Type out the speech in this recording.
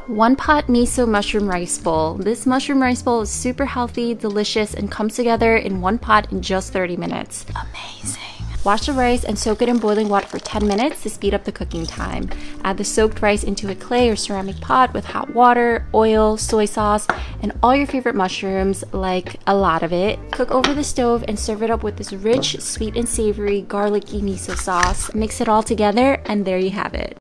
1 pot miso mushroom rice bowl. This mushroom rice bowl is super healthy, delicious, and comes together in 1 pot in just 30 minutes. Amazing. Wash the rice and soak it in boiling water for 10 minutes to speed up the cooking time. Add the soaked rice into a clay or ceramic pot with hot water, oil, soy sauce, and all your favorite mushrooms, like a lot of it. Cook over the stove and serve it up with this rich, sweet and savory garlicky miso sauce. Mix it all together and there you have it.